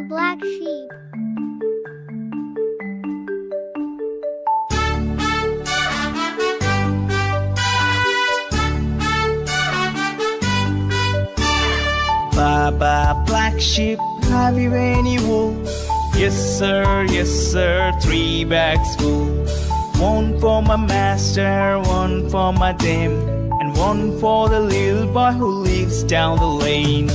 black sheep. Baba, black sheep, have you any wool? Yes sir, 3 bags full. One for my master, one for my dame, and one for the little boy who lives down the lane.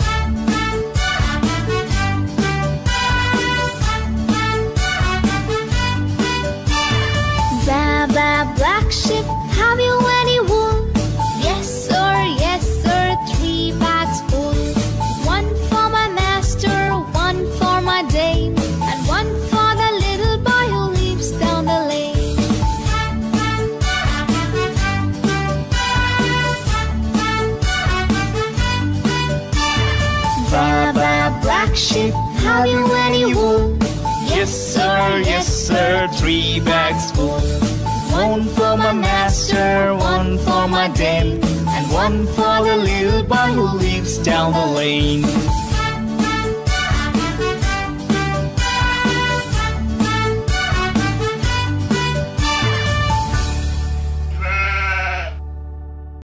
Baba, black sheep, have you any wool? Yes sir, 3 bags full. One for my master, one for my dame, and one for the little boy who lives down the lane. Baba, black sheep, have you any wool? Yes sir, 3 bags full. One for my master, one for my dame, and one for the little boy who lives down the lane.